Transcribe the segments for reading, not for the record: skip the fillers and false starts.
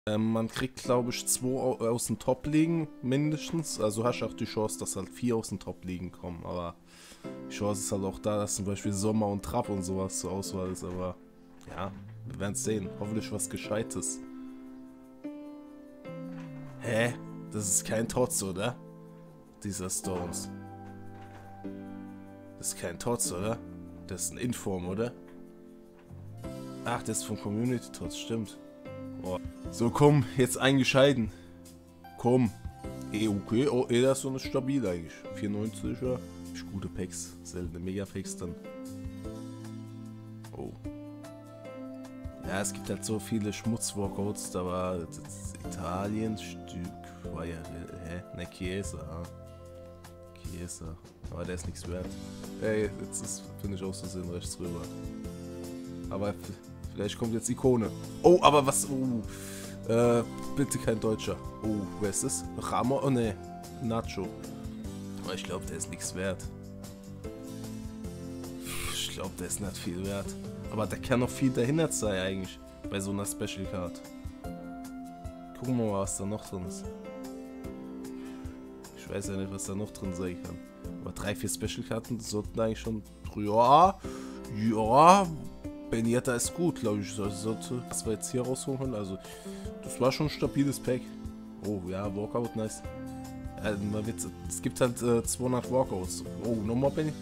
Man kriegt, glaube ich, 2 aus den Top-Ligen mindestens. Also hast du auch die Chance, dass halt 4 aus den Top-Ligen kommen. Aber die Chance ist halt auch da, dass zum Beispiel Sommer und Trapp und sowas zur Auswahl ist. Aber ja, wir werden es sehen. Hoffentlich was Gescheites. Hä? Das ist kein Tots, oder? Dieser Stones. Das ist kein Tots, oder? Das ist ein Inform, oder? Ach, das ist vom Community Tots, stimmt. Oh. So, komm, jetzt eingescheiden. Komm. Okay, oh, das ist so eine stabil eigentlich. 94, ja. Ist gute Packs. Seltene Mega-Packs dann. Oh. Ja, es gibt halt so viele Schmutz-Walkouts. Da war das Italien-Stück. War ja, ne, Chiesa. Chiesa. Aber der ist nichts wert. Ey, jetzt ist, finde ich, auch so Sinn rechts rüber. Aber vielleicht kommt jetzt Ikone. Oh, aber was? Oh, bitte kein Deutscher. Oh, wer ist das? Ramo? Oh ne, Nacho. Aber ich glaube, der ist nichts wert. Ich glaube, der ist nicht viel wert. Aber der kann noch viel dahinter sein eigentlich. Bei so einer Special Card. Gucken wir mal, was da noch drin ist. Ich weiß ja nicht, was da noch drin sein kann. Aber 3, 4 Special Karten sollten eigentlich schon. Ja. Ja. Benietta ist gut, glaube ich. Sollte das wir jetzt hier rausholen. Also, das war schon ein stabiles Pack. Oh, ja, Walkout, nice. Es gibt halt 200 Walkouts. Oh, nochmal Benny.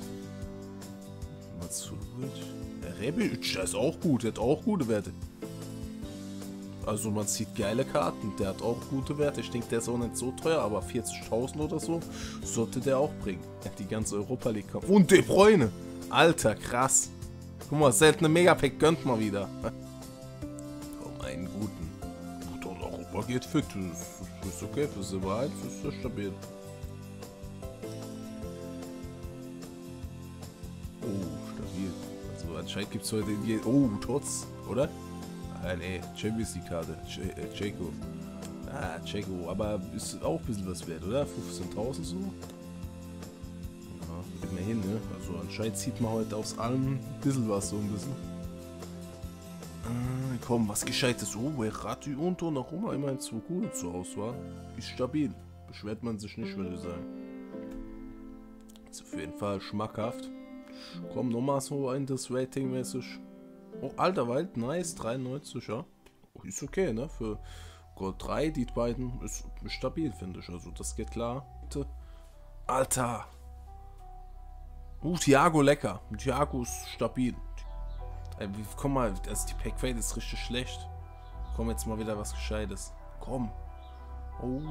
Rebic, der ist auch gut. Der hat auch gute Werte. Also, man sieht geile Karten. Der hat auch gute Werte. Ich denke, der ist auch nicht so teuer, aber 40.000 oder so sollte der auch bringen. Die ganze Europa League kommt. Und De Bruyne. Alter, krass. Guck mal, seltene Megapack gönnt mal wieder. Komm, einen guten. Guter Europa geht fit. Das ist okay für Silber 1, das ist ja stabil. Oh, stabil. Also anscheinend gibt es heute in oh, Tots, oder? Ah, ne, Champions League Karte. Checo. Ah, Checo. Aber ist auch ein bisschen was wert, oder? 15.000 so? Geht mir hin, ne? Also anscheinend sieht man heute aus allem ein bisschen was, so ein bisschen. Komm, was Gescheites. Oh, Verratti und Donnarumma, immerhin 2 gute zur Auswahl. Ist stabil. Beschwert man sich nicht, würde ich sagen. Ist auf jeden Fall schmackhaft. Komm, nochmal so ein das Rating mäßig. Oh, alter Wald, nice, 93, ja. Oh, ist okay, ne? Für Gold 3, die beiden, ist stabil, finde ich. Also das geht klar. Alter! Thiago lecker. Thiago ist stabil. Ey, komm mal, also die Packweight ist richtig schlecht. Komm, jetzt mal wieder was Gescheites. Komm. Oh.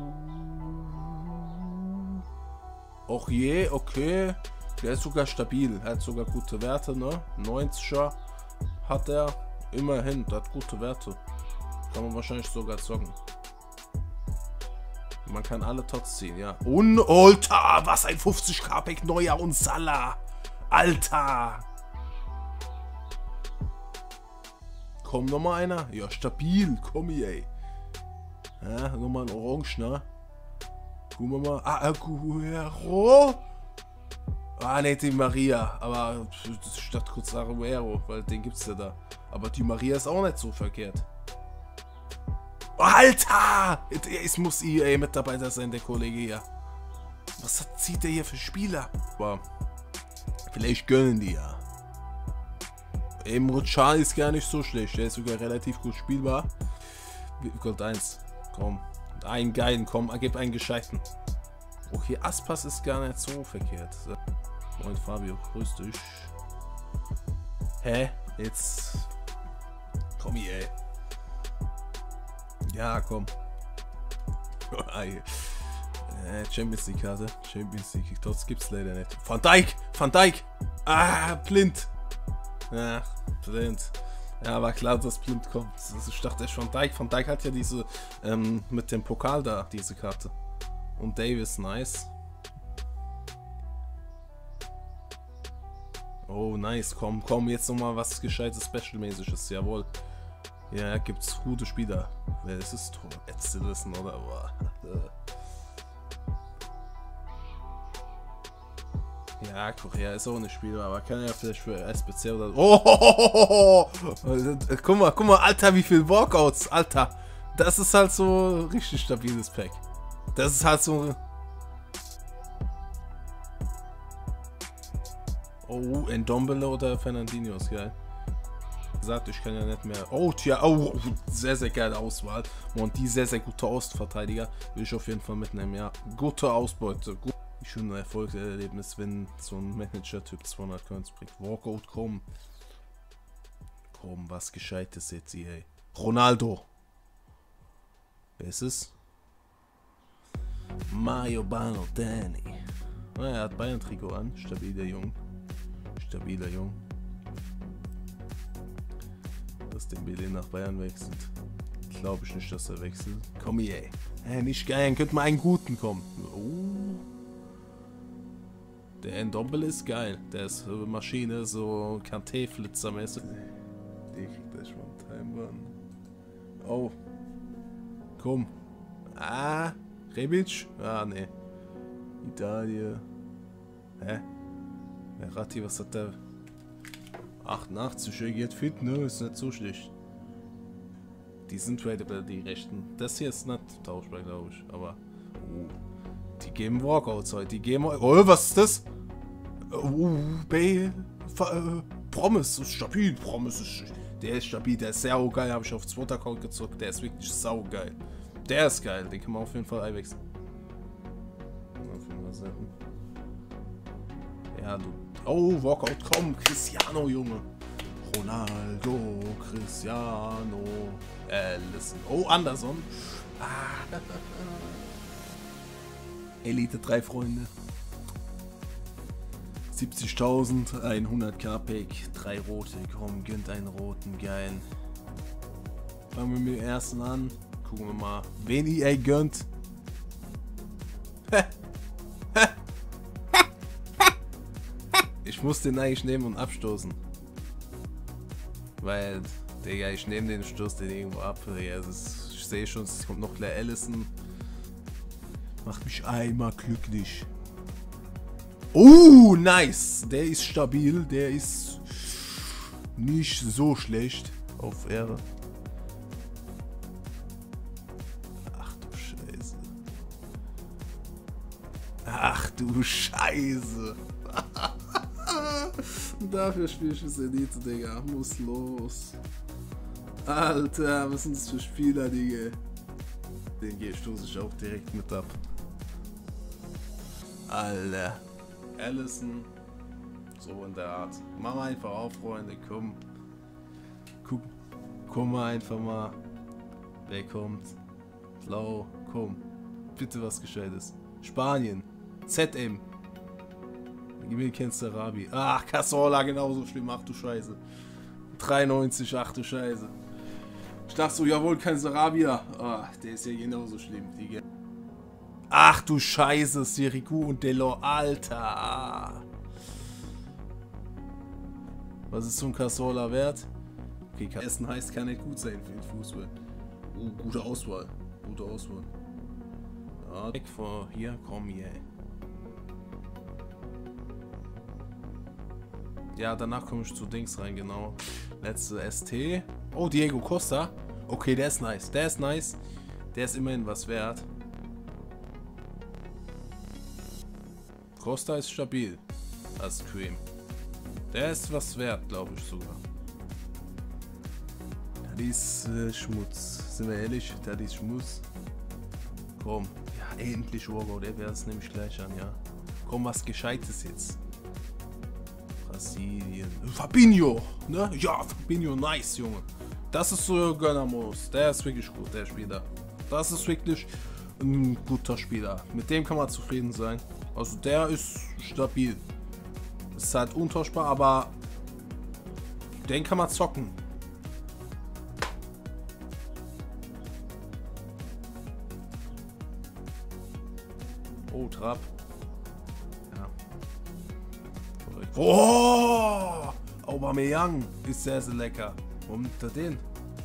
Och je, okay. Der ist sogar stabil. Er hat sogar gute Werte, ne? 90er hat er. Immerhin, der hat gute Werte. Kann man wahrscheinlich sogar zocken. Man kann alle Tots ziehen, ja. Und, Alter, was ein 50k Pack Neuer und Salah. Alter. Komm, nochmal einer. Ja, stabil. Komm hier, ey. Ja, nochmal ein Orange, ne? Gucken wir mal. Ah, Aguero. Ah, ne, die Maria. Aber statt kurz Aguero, weil den gibt's ja da. Aber die Maria ist auch nicht so verkehrt. Alter! Es muss EA Mitarbeiter sein, der Kollege hier. Was zieht der hier für Spieler? Aber vielleicht gönnen die ja. Emre Can ist gar nicht so schlecht. Der ist sogar relativ gut spielbar. Gold 1. Komm. Einen geilen, komm. Gib einen gescheiten. Okay, Aspas ist gar nicht so verkehrt. Moin Fabio, grüß dich. Hä? Jetzt. Komm hier, ey. Ja, komm. Champions League Karte. Champions League. Das gibt's leider nicht. Van Dijk! Van Dijk! Ah, blind! Ja, blind. Ja, war klar, dass blind kommt. Ich dachte echt Van Dijk. Van Dijk hat ja diese, mit dem Pokal da, diese Karte. Und Davis, nice. Oh, nice. Komm, komm, jetzt nochmal was Gescheites Special-mäßiges. Jawohl. Ja, gibt's gute Spieler. Wer ist es? Edson oder? Ja, Korea ist auch ein Spieler, aber kann ja vielleicht für SBC oder. Oh! Guck mal, Alter, wie viel Walkouts, Alter. Das ist halt so ein richtig stabiles Pack. Das ist halt so... Oh, Ndombele oder Fernandinho ist geil. Gesagt, ich kann ja nicht mehr... Oh, tja, oh, sehr, sehr geile Auswahl. Und die sehr, sehr gute Außenverteidiger will ich auf jeden Fall mitnehmen, ja. Gute Ausbeute. Schon ein Erfolgserlebnis, wenn so ein Manager-Typ 200 Coins bringt. Walkout, komm. Komm, was Gescheites jetzt hier, ey. Ronaldo. Wer ist es? Mario Balotelli. Ah, er hat Bayern-Trikot an. Stabiler Jung. Stabiler Jung. Dass Dembele nach Bayern wechselt. Glaube ich nicht, dass er wechselt. Komm hier, ey. Nicht geil, könnte mal einen guten kommen. Der Ndombele ist geil. Der ist Maschine, so Kanté-Flitzer-mäßig. Der kriegt gleich mal einen Timebahn. Oh. Komm. Ah. Rebic? Ah, ne. Italien. Hä? Ratti, was hat der? 88, er geht fit, ne? Ist nicht so schlecht. Die sind tradable, die Rechten. Das hier ist nicht tauschbar, glaube ich. Aber. Die geben Walkouts heute. Die geben. Oh, was ist das? Promise ist stabil. Promise ist. Der ist stabil. Der ist sehr geil. Habe ich auf 2. Account gezockt. Der ist wirklich saugeil. Der ist geil. Den kann man auf jeden Fall einwechseln. Ja, du. Oh, Walkout. Komm, Cristiano, Junge. Ronaldo, Cristiano, Alisson. Oh, Anderson. Ah. Elite 3 Freunde. 70.000, 100k Pack, 3 rote. Komm, gönnt einen roten, geil. Fangen wir mit dem ersten an. Gucken wir mal, wen EA gönnt. Ich muss den eigentlich nehmen und abstoßen. Weil, Digga, ich nehme den, stoß den irgendwo ab. Ja, ich sehe schon, es kommt noch Claire Alisson. Macht mich einmal glücklich. Oh, nice. Der ist stabil. Der ist nicht so schlecht. Auf Ehre. Ach du Scheiße. Ach du Scheiße. Dafür spiele ich das Elite, Digga. Muss los. Alter, was sind das für Spieler, Digga? Den stoße ich auch direkt mit ab. Alter. Alisson. So in der Art. Mach mal einfach auf, Freunde. Komm. Komm mal einfach mal. Wer kommt? Lau. Komm. Bitte was Gescheites. Spanien. ZM. Wen kennst du, Rabi? Ach, Cazorla, genauso schlimm. Ach du Scheiße. 93, ach du Scheiße. Ich dachte so, jawohl, kein Sarabia. Ach, der ist ja genauso schlimm, Digga. Ach du Scheiße, Sirigu und Delors, Alter. Was ist so ein Cazorla wert? Okay, Essen heißt, kann nicht gut sein für den Fußball. Gute Auswahl. Gute Auswahl. Ja, weg vor hier, komm hier. Ja, danach komme ich zu Dings rein, genau. Letzte ST. Oh, Diego Costa. Okay, der ist nice. Der ist nice. Der ist immerhin was wert. Costa ist stabil. Als Cream. Der ist was wert, glaube ich sogar. Das ist Schmutz. Sind wir ehrlich? Das ist Schmutz. Komm. Ja, endlich Walkout. Der wäre es nämlich gleich an, ja. Komm, was Gescheites jetzt. Brasilien. Fabinho, ne? Ja, Fabinho, nice, Junge. Das ist so Gönnermodus. Der ist wirklich gut, der Spieler. Das ist wirklich ein guter Spieler. Mit dem kann man zufrieden sein. Also der ist stabil. Ist halt untauschbar, aber den kann man zocken. Oh, Trapp. Oh, Aubameyang ist sehr, sehr lecker. Warum nimmt er den?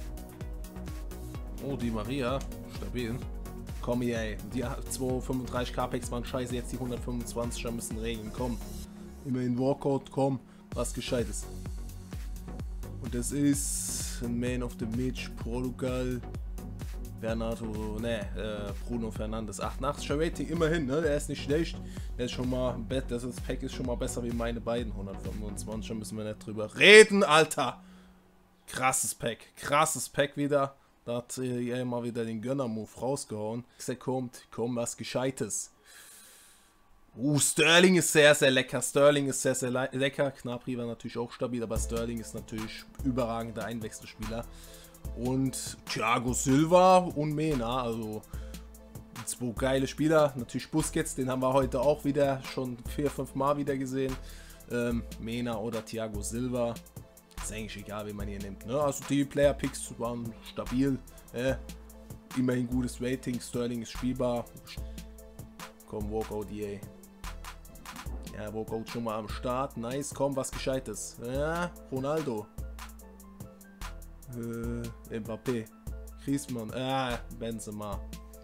Oh, die Maria. Stabil. Komm hier, ey. Die 235 Capex waren scheiße. Jetzt die 125er müssen regeln. Komm. Immerhin Walkout. Komm. Was Gescheites. Und das ist ein Man of the Match. Portugal. Bruno Fernandes. 88er Rating, immerhin, ne? Der ist nicht schlecht. Der ist schon mal, das Pack ist schon mal besser wie meine beiden 125. Da müssen wir nicht drüber reden, Alter. Krasses Pack wieder. Da hat er mal wieder den Gönner-Move rausgehauen. Kommt was Gescheites. Sterling ist sehr, sehr lecker. Lecker. Gnabry war natürlich auch stabil, aber Sterling ist natürlich überragender Einwechselspieler. Und Thiago Silva und Mena, also 2 geile Spieler. Natürlich Busquets, den haben wir heute auch wieder schon 4-5 Mal wieder gesehen. Mena oder Thiago Silva. Ist eigentlich egal, wen man hier nimmt. Ne? Also die Player-Picks waren stabil. Immerhin gutes Rating. Sterling ist spielbar. Komm, Walkout EA. Ja, Walkout schon mal am Start. Nice, komm, was Gescheites. Ja, Ronaldo. Mbappé. Griezmann. Benzema.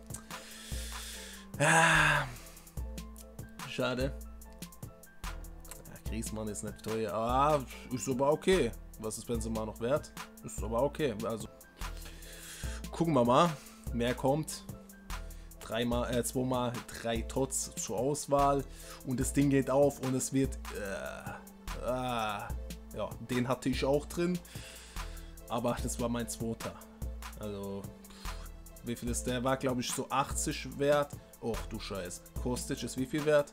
Schade. Griezmann ist nicht teuer. Ist aber okay. Was ist Benzema noch wert? Ist aber okay. Also gucken wir mal. Mehr kommt. 2 x 3 Tots zur Auswahl. Und das Ding geht auf und es wird. Ja, den hatte ich auch drin. Aber das war mein zweiter. Also, wie viel ist der? War, glaube ich, so 80 wert. Och, du Scheiß. Kostic ist wie viel wert?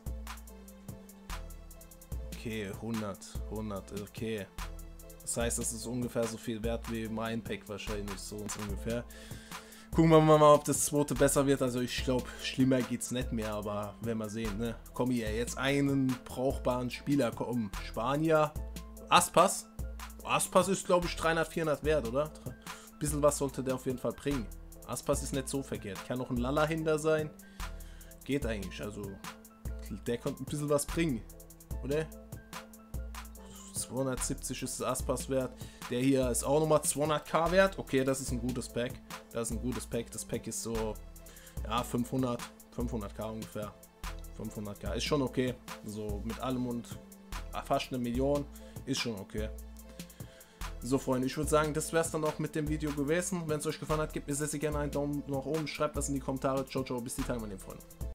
Okay, 100, okay. Das heißt, das ist ungefähr so viel wert wie mein Pack wahrscheinlich, so ungefähr. Gucken wir mal, ob das zweite besser wird. Also ich glaube, schlimmer geht's nicht mehr, aber werden wir sehen, ne? Komm hier, jetzt einen brauchbaren Spieler. Komm, Spanier. Aspas. Aspas ist, glaube ich, 300, 400 wert, oder? Ein bisschen was sollte der auf jeden Fall bringen. Aspas ist nicht so verkehrt. Kann noch ein Lala hinter sein. Geht eigentlich, also der konnte ein bisschen was bringen, oder? 270 ist das Aspas wert. Der hier ist auch nochmal 200k wert. Okay, das ist ein gutes Pack. Das Pack ist so, ja, 500k ungefähr. 500k ist schon okay. So mit allem und fast 1 Million ist schon okay. So, Freunde, ich würde sagen, das wäre es dann auch mit dem Video gewesen. Wenn es euch gefallen hat, gebt mir sehr, sehr gerne einen Daumen nach oben. Schreibt was in die Kommentare. Ciao, ciao, bis die Tage, meine Freunde.